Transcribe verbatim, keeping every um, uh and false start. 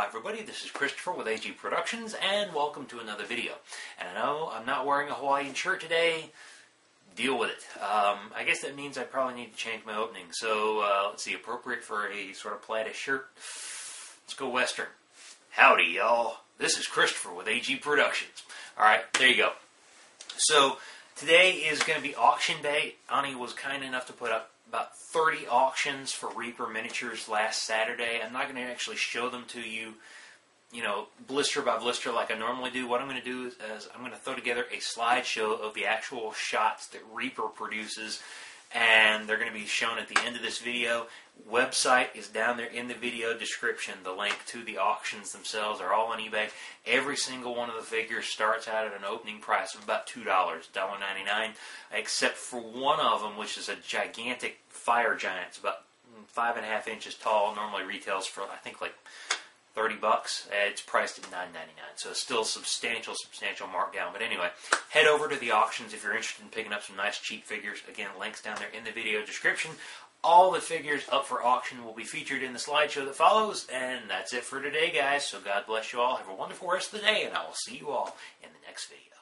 everybody, this is Christopher with A G Productions, and welcome to another video. And I know I'm not wearing a Hawaiian shirt today. Deal with it. Um, I guess that means I probably need to change my opening. So, uh, let's see, appropriate for a sort of plaid shirt. Let's go Western. Howdy, y'all. This is Christopher with A G Productions. Alright, there you go. So, today is going to be auction day. Ani was kind enough to put up about thirty auctions for Reaper miniatures last Saturday. I'm not going to actually show them to you, you know, blister by blister like I normally do. What I'm going to do is, is I'm going to throw together a slideshow of the actual shots that Reaper produces, and they're going to be shown at the end of this video. Website is down there in the video description. The link to the auctions themselves are all on eBay. Every single one of the figures starts out at an opening price of about two dollars, one dollar ninety-nine, except for one of them, which is a gigantic fire giant. It's about five and a half inches tall. Normally retails for, I think, like thirty bucks. It's priced at nine ninety-nine, so it's still a substantial, substantial markdown. But anyway, head over to the auctions if you're interested in picking up some nice cheap figures. Again, links down there in the video description. All the figures up for auction will be featured in the slideshow that follows, and that's it for today, guys. So God bless you all. Have a wonderful rest of the day, and I will see you all in the next video.